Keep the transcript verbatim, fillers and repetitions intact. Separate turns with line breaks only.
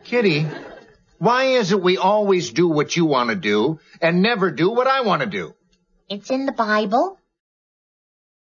Kitty, why is it we always do what you want to do and never do what I want to do?
It's in the Bible.